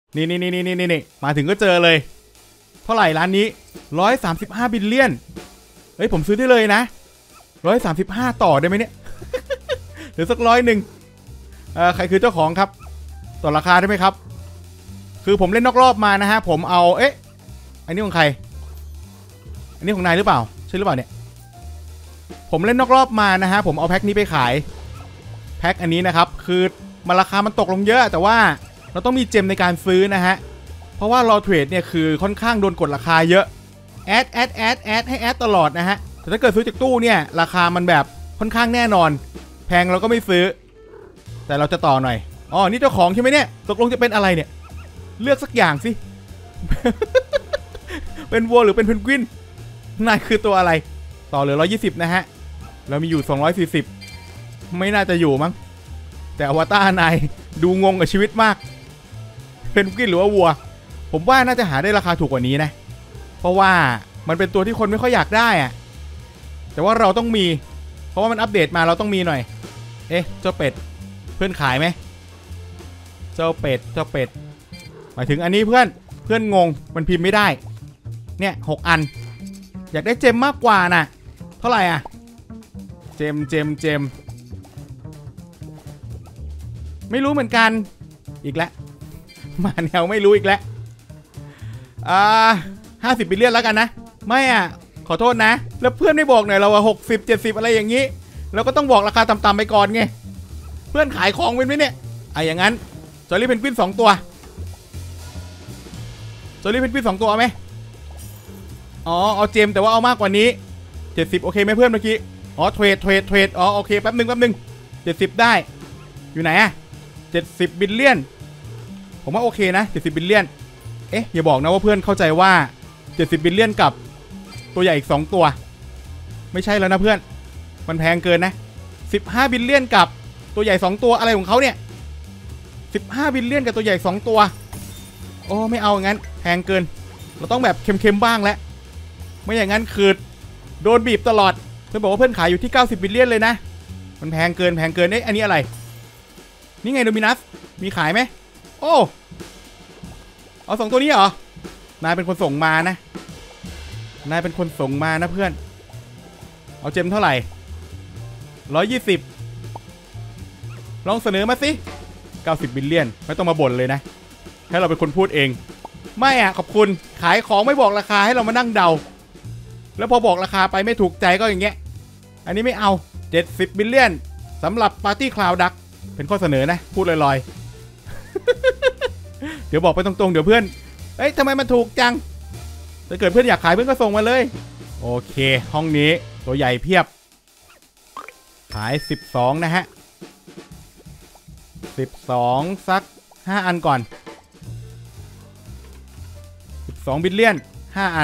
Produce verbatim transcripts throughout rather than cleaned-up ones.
นี่นี่นี่นี่นี่นี่มาถึงก็เจอเลยเท่าไหร่ร้านนี้ร้อยสามสิบห้าบิลเลียนเฮ้ยผมซื้อได้เลยนะร้อยสามสิบห้าต่อได้ไหมเนี่ย หรือสักร้อยหนึ่งเอ่อใครคือเจ้าของครับต่อราคาได้ไหมครับคือผมเล่นนอกรอบมานะฮะผมเอาเอ๊ะอันนี้ของใครอันนี้ของนายหรือเปล่าใช่หรือเปล่าเนี่ยผมเล่นนอกรอบมานะฮะผมเอาแพ็คนี้ไปขายแพ็คอันนี้นะครับคือมันราคามันตกลงเยอะแต่ว่าเราต้องมีเจมในการซื้อนะฮะเพราะว่ารอเทรดเนี่ยคือค่อนข้างโดนกดราคาเยอะแอดแอดแอดแอดให้แอดตลอดนะฮะแต่ถ้าเกิดซื้อจากตู้เนี่ยราคามันแบบค่อนข้างแน่นอนแพงเราก็ไม่ซื้อแต่เราจะต่อหน่อยอ๋อนี่เจ้าของใช่ไหมเนี่ยตกลงจะเป็นอะไรเนี่ยเลือกสักอย่างสิ เป็นวัวหรือเป็นเพนกวินนายคือตัวอะไรต่อเหลือหนึ่งร้อยยี่สิบนะฮะเรามีอยู่สองร้อยสี่สิบไม่น่าจะอยู่มั้งแต่อวตารนายดูงงกับชีวิตมากเพนกวินหรือว่าวัวผมว่าน่าจะหาได้ราคาถูกกว่านี้นะเพราะว่ามันเป็นตัวที่คนไม่ค่อยอยากได้อะแต่ว่าเราต้องมีเพราะว่ามันอัปเดตมาเราต้องมีหน่อยเอ๊ะเจ้าเป็ดเพื่อนขายไหมเจ้าเป็ดเจ้าเป็ดหมายถึงอันนี้เพื่อนเพื่อนงงมันพิมพ์ไม่ได้เนี่ยหกอันอยากได้เจมมากกว่าน่ะเท่าไหร่อ่ะเจมเจมเจมไม่รู้เหมือนกันอีกแล้วมาแนวไม่รู้อีกแล้วอ่าห้าสิบบิลเลียนแล้วกันนะไม่อ่ะขอโทษนะแล้วเพื่อนไม่บอกหน่อยเราว่าหกสิบเจ็ดสิบอะไรอย่างนี้เราก็ต้องบอกราคาต่ำๆไปก่อนไงเพื่อนขายของเป็นไหมเนี่ยไอ้อย่างนั้นจอรี่เพนกวินสองตัวจอรี่เพนกวินสองตัวไหมอ๋อเอาเจมแต่ว่าเอามากกว่านี้เจ็ดสิบโอเคไหมเพื่อนเมื่อกี้อ๋อเทรดเทรดเทรดอ๋อโอเคแป๊บนึงแป๊บนึงเจ็ดสิบได้อยู่ไหนอะเจ็ดสิบบิลเลียนผมว่าโอเคนะเจ็ดสิบบิลเลียนเอ๊ะอย่าบอกนะว่าเพื่อนเข้าใจว่าเจ็ดสิบบิลเลียนกับตัวใหญ่อีกสองตัวไม่ใช่แล้วนะเพื่อนมันแพงเกินนะสิบห้าบิลเลียนกับตัวใหญ่สองตัวอะไรของเขาเนี่ยสิบห้าบิลเลียนกับตัวใหญ่สองตัวโอ้ไม่เอาอย่างนั้นแพงเกินเราต้องแบบเค็มๆบ้างแล้วไม่อย่างนั้นคือโดนบีบตลอดเพื่อนบอกว่าเพื่อนขายอยู่ที่เก้าสิบบิลเลียนเลยนะมันแพงเกินแพงเกินเอ๊ะอันนี้อะไรนี่ไงโดมินัสมีขายไหมโอ้เอาสองตัวนี้เหรอนายเป็นคนส่งมานะนายเป็นคนส่งมานะเพื่อนเอาเจมเท่าไหร่ร้อยยี่สิบลองเสนอมาสิเก้าสิบบิลเลียนไม่ต้องมาบ่นเลยนะให้เราเป็นคนพูดเองไม่อ่ะขอบคุณขายของไม่บอกราคาให้เรามานั่งเดาแล้วพอบอกราคาไปไม่ถูกใจก็อย่างเงี้ยอันนี้ไม่เอาเจ็ดสิบบิลเลียนสำหรับปาร์ตี้คลาวดักเป็นข้อเสนอนะพูดลอยๆ เดี๋ยวบอกไปตรงๆเดี๋ยวเพื่อนเอ้ยทำไมมันถูกจังถ้าเกิดเพื่อนอยากขายเพื่อนก็ส่งมาเลยโอเคห้องนี้ตัวใหญ่เพียบขายสิบสองนะฮะสิบสองสักห้าอันก่อนสิบสองบิลเลียนห้าอัน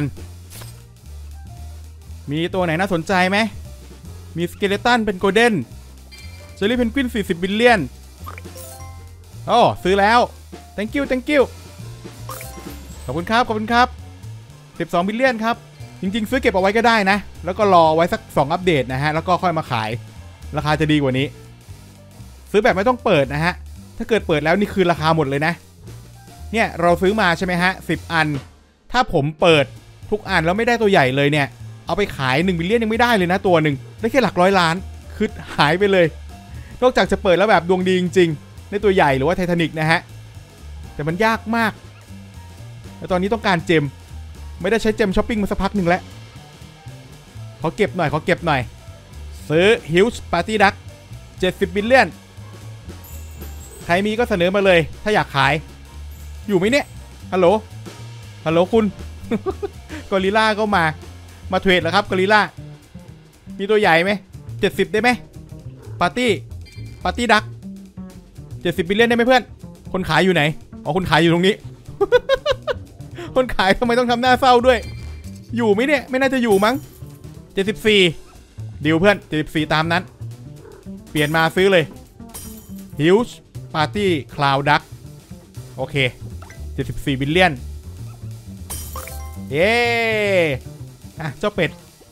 มีตัวไหนน่าสนใจไหมมีสเกเลตันเป็นโกลเด้นเจอรี่เพนกวินสี่สิบบิลเลียนโอ้ซื้อแล้ว thank you thank you ขอบคุณครับขอบคุณครับสิบสองบิลเลียนครับจริงๆซื้อเก็บเอาไว้ก็ได้นะแล้วก็รอไว้สักสองอัปเดตนะฮะแล้วก็ค่อยมาขายราคาจะดีกว่านี้ซื้อแบบไม่ต้องเปิดนะฮะถ้าเกิดเปิดแล้วนี่คือราคาหมดเลยนะเนี่ยเราซื้อมาใช่ไหมฮะสิบอันถ้าผมเปิดทุกอันแล้วไม่ได้ตัวใหญ่เลยเนี่ยเอาไปขายหนึ่งบิลเลียนยังไม่ได้เลยนะตัวหนึ่งได้แค่หลักร้อยล้านคือหายไปเลยนอกจากจะเปิดแล้วแบบดวงดีจริงๆในตัวใหญ่หรือว่าไททานิกนะฮะแต่มันยากมากแล้วตอนนี้ต้องการเจมไม่ได้ใช้เจมช้อปปิ้งมาสักพักหนึ่งแล้วขอเก็บหน่อยขอเก็บหน่อยซื้อฮิวส์ปาร์ตี้ดักเจ็ดสิบบิลเลียนใครมีก็เสนอมาเลยถ้าอยากขายอยู่ไหมเนี่ยฮัลโหลฮัลโหลคุณ กอริลล่าก็มามาเทรดแล้วครับกอริลล่ามีตัวใหญ่ไหมเจ็ดสิบได้ไหมปาร์ตี้ปาร์ตี้ดักเจ็ดสิบบิลเลียนได้ไหมเพื่อนคนขายอยู่ไหนอ๋อคนขายอยู่ตรงนี้ คนขายทำไมต้องทำหน้าเศร้าด้วยอยู่ไหมเนี่ยไม่น่าจะอยู่มั้งเจ็ดสิบสี่ดิวเพื่อนเจ็ดสิบสี่ตามนั้นเปลี่ยนมาซื้อเลย Huge Party Cloud Duck โอเคเจ็ดสิบสี่บิลเลียนเย้อ่ะเจ้าเป็ด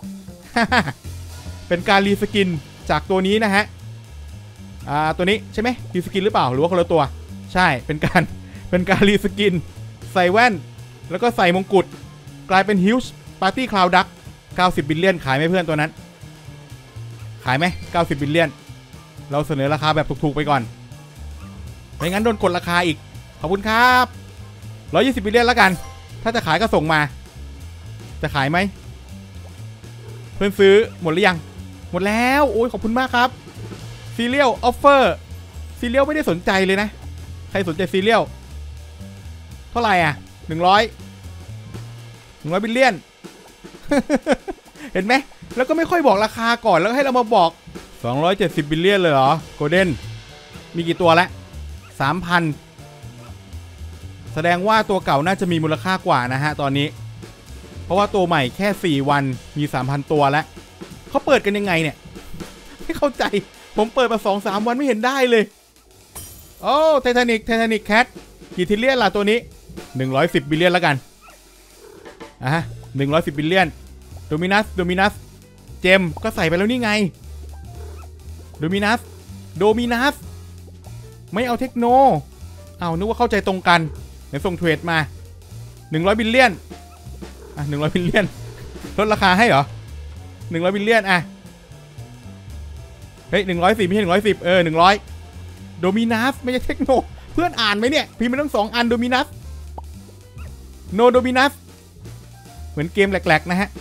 เป็นการรีสกินจากตัวนี้นะฮะอ่าตัวนี้ใช่ไหมรีสกินหรือเปล่าหรือว่าคนละตัวใช่เป็นการเป็นการรีสกินใส่แว่นแล้วก็ใส่มงกุฎกลายเป็นฮิวจ์ปาร์ตี้คลาวดักเก้าสิบบิลเลียนขายไหมเพื่อนตัวนั้นขายไหมเก้าสิบบิลเลียนเราเสนอราคาแบบถูกๆไปก่อนไม่งั้นโดนกดราคาอีกขอบคุณครับหนึ่งร้อยยี่สิบบิลเลียนแล้วกันถ้าจะขายก็ส่งมาจะขายไหมเพื่อนซื้อหมดหรือยังหมดแล้วโอ้ยขอบคุณมากครับซีเรียลออฟเฟอร์ซีเรียลไม่ได้สนใจเลยนะใครสนใจซีเรียลเท่าไหร่อ่ะหนึ่งร้อยหนึ่งร้อยบิลเลียน เห็นไหมแล้วก็ไม่ค่อยบอกราคาก่อนแล้วให้เรามาบอกสองร้อยเจ็ดสิบบิลเลียนเลยเหรอโกลเด้นมีกี่ตัวแล้ว สามพัน แสดงว่าตัวเก่าน่าจะมีมูลค่ากว่านะฮะตอนนี้เพราะว่าตัวใหม่แค่สี่วันมี สามพัน ตัวแล้วเขาเปิดกันยังไงเนี่ยไม่เข้าใจผมเปิดมา สองสาม วันไม่เห็นได้เลยโอ้ไททานิกไททานิกแคทกี่ทิลเลียนล่ะตัวนี้หนึ่งร้อยสิบบิลเลียนแล้วกันอ่ะฮะหนึ่งร้อยสิบบิลเลียนโดมินัสโดมินัสเจมก็ใส่ไปแล้วนี่ไงโดมินัสโดมินัสไม่เอาเทคโนเอานึกว่าเข้าใจตรงกันเดี๋ยวส่งเทรดมาหนึ่งร้อยบิลเลียนอ่ะหนึ่งร้อยบิลเลียนลดราคาให้เหรอหนึ่งร้อยบิลเลียนอ่ะเฮ้ยหนึ่งร้อยสิบไม่ใช่หนึ่งร้อยสิบเออหนึ่งร้อยโดมินัสไม่ใช่เทคโนเพื่อนอ่านไหมเนี่ยพิมพ์มาทั้งสองอันโดมินัสโนโดมินัสเหมือนเกมแหลกๆนะฮะ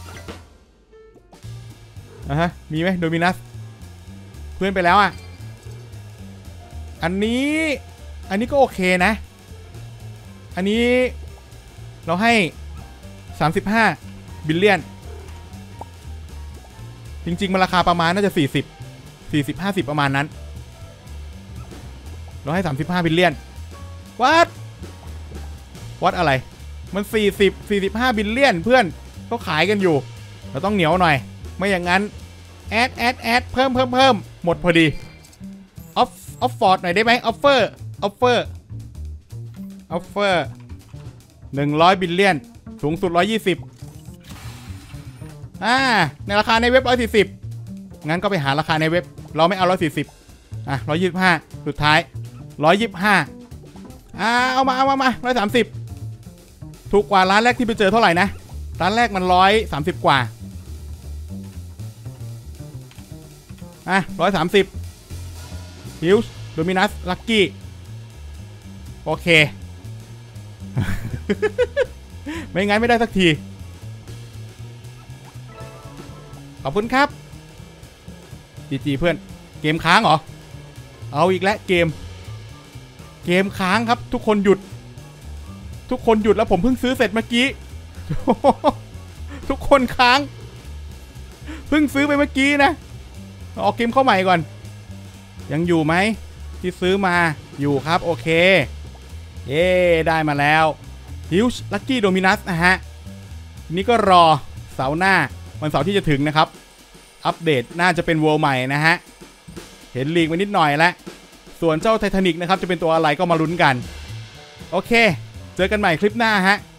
อ่ะฮะมีไหมโดมินัสเพื่อนไปแล้วอ่ะอันนี้อันนี้ก็โอเคนะอันนี้เราให้สามสิบห้าบิลเลียนจริงๆมันราคาประมาณน่าจะสี่สิบ สี่สิบ ห้าสิบประมาณนั้นเราให้สามสิบห้าบิลเลียนวัดวัดอะไรมันสี่สิบ สี่สิบห้าบิลเลียนเพื่อนเขาขายกันอยู่เราต้องเหนียวหน่อยไม่อย่างนั้นแอดแอดแอดเพิ่มเพิ่มเพิ่มหมดพอดีออฟออฟฟอร์ดหน่อยได้ไหมออฟเฟอร์ออฟเฟอร์ออฟเฟอร์หนึ่งร้อยบิลเลียนสูงสุดหนึ่งร้อยยี่สิบอ่าในราคาในเว็บหนึ่งร้อยสี่สิบงั้นก็ไปหาราคาในเว็บเราไม่เอาหนึ่งร้อยสี่สิบอ่ะหนึ่งร้อยยี่สิบห้าสุดท้ายหนึ่งร้อยยี่สิบห้าอ่าเอามาเอามามาหนึ่งร้อยสามสิบถูกกว่าร้านแรกที่ไปเจอเท่าไหร่นะร้านแรกมันหนึ่งร้อยสามสิบกว่าอ่ะหนึ่งร้อยสามสิบฮิวส์โดมินัสลัคกี้โอเค ไม่งั้นไม่ได้สักทีขอบคุณครับจีจีเพื่อนเกมค้างเหรอเอาอีกแล้วเกมเกมค้างครับทุกคนหยุดทุกคนหยุดแล้วผมเพิ่งซื้อเสร็จเมื่อกี้ ทุกคนค้างเพิ่งซื้อไปเมื่อกี้นะออกเกมเข้าใหม่ก่อนยังอยู่ไหมที่ซื้อมาอยู่ครับโอเคเย้ได้มาแล้วฮิวจ์ลัคกี้โดมินัสนะฮะนี่ก็รอเสาร์หน้าวันเสาร์ที่จะถึงนะครับอัปเดตน่าจะเป็นเวิลด์ใหม่นะฮะเห็นลีกมานิดหน่อยแล้วส่วนเจ้าไททานิกนะครับจะเป็นตัวอะไรก็มาลุ้นกันโอเคเจอกันใหม่คลิปหน้าฮะ